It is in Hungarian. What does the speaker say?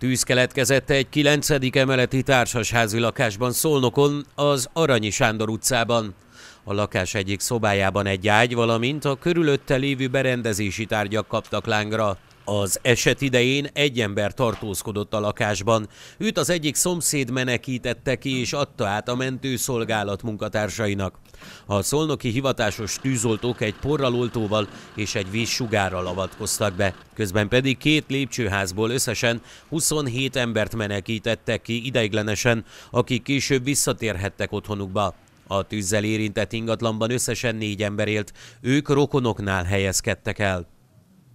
Tűz keletkezett egy 9. emeleti társasházi lakásban Szolnokon, az Aranyi Sándor utcában. A lakás egyik szobájában egy ágy, valamint a körülötte lévő berendezési tárgyak kaptak lángra. Az eset idején egy ember tartózkodott a lakásban. Őt az egyik szomszéd menekítette ki és adta át a mentőszolgálat munkatársainak. A szolnoki hivatásos tűzoltók egy porraloltóval és egy vízsugárral avatkoztak be. Közben pedig 2 lépcsőházból összesen 27 embert menekítettek ki ideiglenesen, akik később visszatérhettek otthonukba. A tűzzel érintett ingatlanban összesen 4 ember élt, ők rokonoknál helyezkedtek el.